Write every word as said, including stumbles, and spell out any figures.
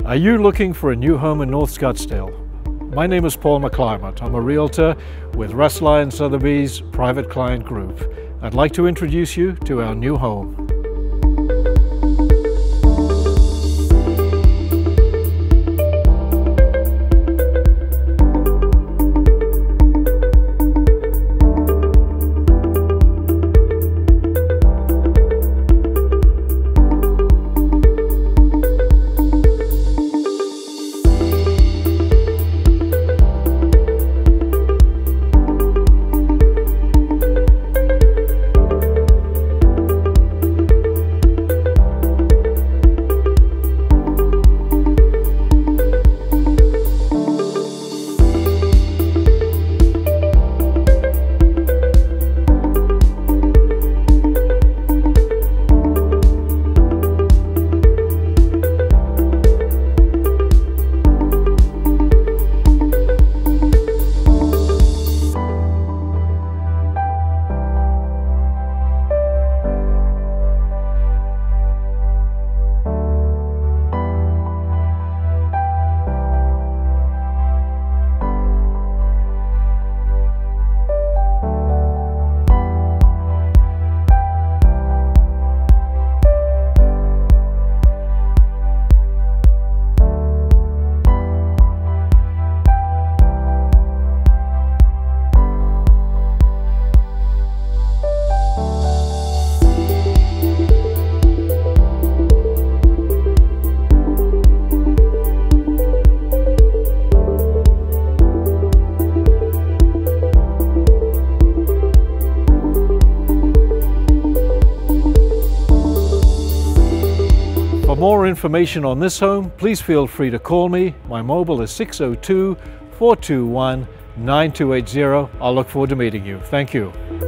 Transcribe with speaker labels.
Speaker 1: Are you looking for a new home in North Scottsdale? My name is Paul McClymont. I'm a realtor with Russell and Sotheby's Private Client Group. I'd like to introduce you to our new home. For more information on this home, please feel free to call me. My mobile is six oh two, four two one, nine two eight zero. I'll look forward to meeting you. Thank you.